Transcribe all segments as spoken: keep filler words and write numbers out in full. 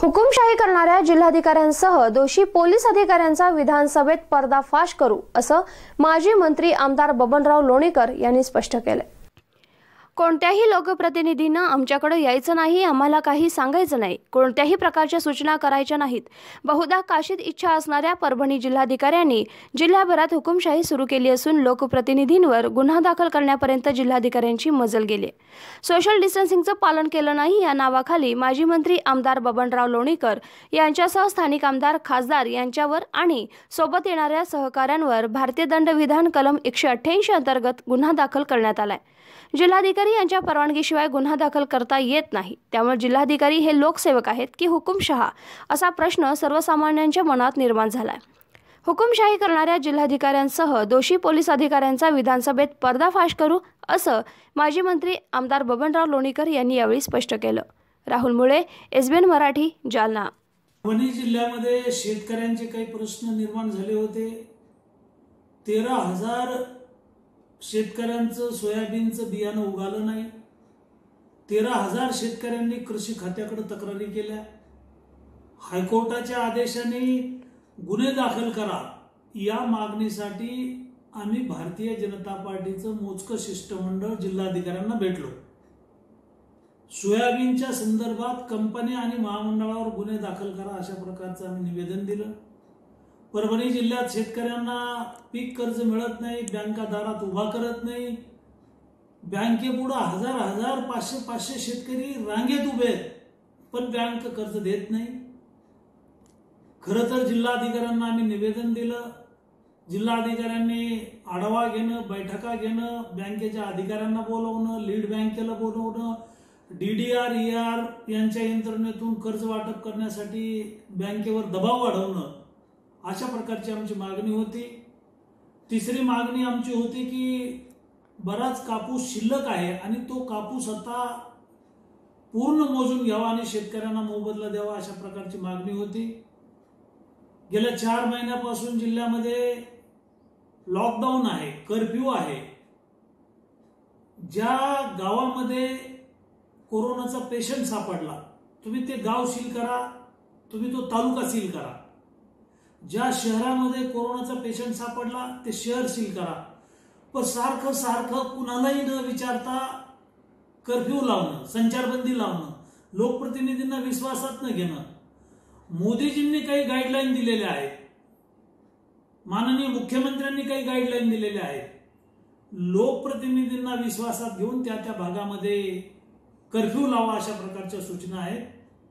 हुकुमशाही करणाऱ्या जिल्हाधिकाऱ्यांसह दोषी पोलीस अधिकाऱ्यांचा विधानसभेत पर्दाफाश करू, असं माजी मंत्री आमदार बबनराव लोणीकर यांनी स्पष्ट केले। कोणत्याही लोकप्रतिनिधींना आमच्याकडे यायचं नाही, आम्हाला काही सांगायचं नाही, कोणत्याही प्रकारच्या सूचना करायच्या नाहीत। बहुधा काशीद इच्छा असणाऱ्या परभणी जिल्हाधिकाऱ्यांनी जिल्ह्याभरात हुकुमशाही सुरू केली असून लोकप्रतिनिधींवर गुन्हा दाखल करण्यापर्यंत जिल्हाधिकाऱ्यांची मजल गेली। सोशल डिस्टन्सिंगचं पालन केलं नाही या नावाखाली माजी मंत्री आमदार बबनराव लोणीकर यांच्यासह स्थानिक आमदार, खासदार यांच्यावर आणि सोबत येणाऱ्या सहकाऱ्यांवर भारतीय दंडविधान कलम एकशे अठ्ठ्याऐंशी अंतर्गत गुन्हा दाखल करण्यात आलाय। जिल्हाधिकारी यांच्या परवानगीशिवाय गुन्हा दाखल करता येत नाही, त्यामुळे जिल्हाधिकारी हे लोकसेवक आहेत की हुकुमशहा असा प्रश्न सर्वसामान्यांच्या मनात निर्माण झालाय। हुकुमशाही करणाऱ्या जिल्हाधिकाऱ्यांसह दोषी पोलीस अधिकाऱ्यांचा विधानसभेत पर्दाफाश करू, असं माजी मंत्री आमदार बबनराव लोणीकर यांनी यावेळी स्पष्ट केलं। राहुल मुळे, एसबीएन मराठी, जालना। परभणी जिल्ह्यामध्ये शेतकऱ्यांचे काही प्रश्न निर्माण झाले होते। तेरा हजार शेतकऱ्यांचं सोयाबीनचं बियाणं उगालं नाही। तेरा हजार शेतकऱ्यांनी कृषी खात्याकडे तक्रारी केल्या। हायकोर्टाच्या आदेशाने गुन्हे दाखल करा या मागणीसाठी आम्ही भारतीय जनता पार्टीचं मोजकं शिष्टमंडळ जिल्हाधिकाऱ्यांना भेटलो। सोयाबीनच्या संदर्भात कंपनी आणि महामंडळावर गुन्हे दाखल करा अशा प्रकारचं आम्ही निवेदन दिलं। परभणी जिल्ह्यात शेतकऱ्यांना पीक कर्ज मिळत नाही, बँका दारात उभा करत नाही, बँकेपुढे हजार हजार पाचशे पाचशे शेतकरी रांगेत उभे आहेत, पण बँक कर्ज देत नाही। खरं तर जिल्हाधिकाऱ्यांना आम्ही निवेदन दिलं। जिल्हाधिकाऱ्यांनी आढावा घेणं, बैठका घेणं, बँकेच्या अधिकाऱ्यांना बोलवणं, लीड बँकेला बोलवणं, डीडीआर ईआर यांच्या यंत्रणेतून कर्ज वाटप करण्यासाठी बँकेवर दबाव वाढवणं अशा प्रकारची आमची मागणी होती। तिसरी मागणी आमची होती की बराच कापूस शिल्लक आहे आणि तो कापूस आता पूर्ण मोजून घ्यावा आणि शेतकऱ्यांना मोबदला द्यावा अशा प्रकारची मागणी होती। गेल्या चार महिन्यापासून जिल्ह्यामध्ये लॉकडाऊन आहे, कर्फ्यू आहे। ज्या गावामध्ये कोरोनाचा पेशंट सापडला तुम्ही ते गाव सील करा, तुम्ही तो तालुका सील करा। ज्या शहरामध्ये कोरोनाचा पेशंट सापडला ते शहर सील करा, पण सारखं सारखं कुणालाही न विचारता कर्फ्यू लावणं, संचारबंदी लावणं, लोकप्रतिनिधींना विश्वासात न घेणं। मोदीजींनी काही गाईडलाईन दिलेल्या आहेत, माननीय मुख्यमंत्र्यांनी काही गाईडलाईन दिलेल्या आहेत। लोकप्रतिनिधींना विश्वासात घेऊन त्या त्या भागामध्ये कर्फ्यू लावा अशा प्रकारच्या सूचना आहेत।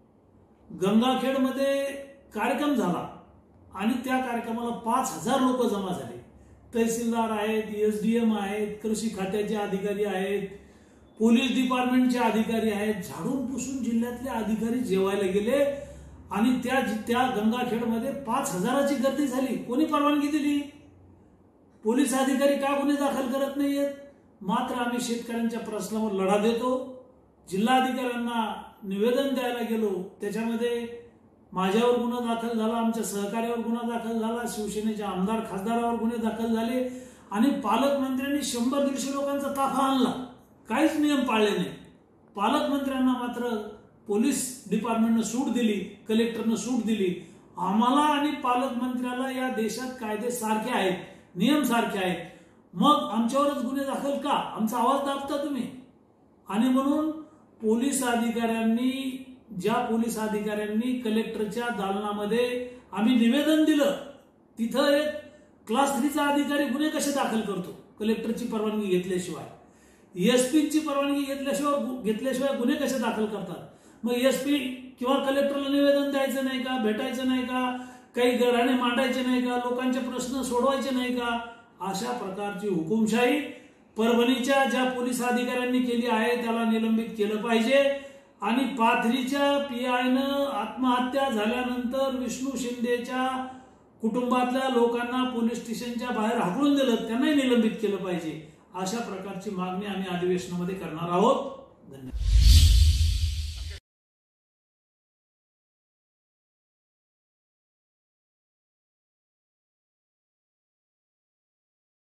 गंगाखेडमध्ये कार्यक्रम झाला आणि त्या कार्यक्रमाला पाच हजार लोक जमा झाले। तहसीलदार आहेत, एसडीएम आहेत, कृषी खात्याचे अधिकारी आहेत, पोलीस डिपार्टमेंटचे अधिकारी आहेत, झाडून पुसून जिल्ह्यातले अधिकारी जेवायला गेले आणि त्या त्या गंगाखेडमध्ये पाच हजाराची गर्दी झाली। कोणी परवानगी दिली? पोलीस अधिकारी का गुन्हे दाखल करत नाहीयेत? मात्र आम्ही शेतकऱ्यांच्या प्रश्नावर लढा देतो। जिल्हाधिकाऱ्यांना निवेदन द्यायला गेलो, त्याच्यामध्ये माझ्यावर गुन्हा दाखल झाला, आमच्या सहकार्यावर गुन्हा दाखल झाला, शिवसेनेच्या आमदार खासदारावर गुन्हे दाखल झाले आणि पालकमंत्र्यांनी शंभर दीडशे लोकांचा ताफा आणला, काहीच नियम पाळले नाही। पालकमंत्र्यांना मात्र पोलीस डिपार्टमेंटनं सूट दिली, कलेक्टरनं सूट दिली। आम्हाला आणि पालकमंत्र्याला या देशात कायदे सारखे आहेत, नियम सारखे आहेत, मग आमच्यावरच गुन्हे दाखल का? आमचा आवाज दाबता तुम्ही? आणि म्हणून पोलीस अधिकाऱ्यांनी ज्या पोलीस अधिकाऱ्यांनी कलेक्टरच्या दालनामध्ये आम्ही निवेदन दिलं, तिथं एक क्लास थ्रीचा अधिकारी गुन्हे कसे दाखल करतो कलेक्टरची परवानगी घेतल्याशिवाय? एसपीची परवानगी घेतल्याशिवाय घेतल्याशिवाय गुन्हे कसे दाखल करतात? मग एसपी किंवा कलेक्टरला निवेदन द्यायचं नाही का? भेटायचं नाही का? काही गराणे मांडायचे नाही का? लोकांचे प्रश्न सोडवायचे नाही का? अशा प्रकारची हुकुमशाही परभणीच्या ज्या पोलीस अधिकाऱ्यांनी केली आहे त्याला निलंबित केलं पाहिजे। आणि पाथरीच्या पीआयनं आत्महत्या झाल्यानंतर विष्णू शिंदेच्या कुटुंबातल्या लोकांना पोलीस स्टेशनच्या बाहेर हाकलून दिलं, त्यांनाही निलंबित केलं पाहिजे। अशा प्रकारची मागणी आम्ही अधिवेशनामध्ये करणार आहोत। धन्यवाद।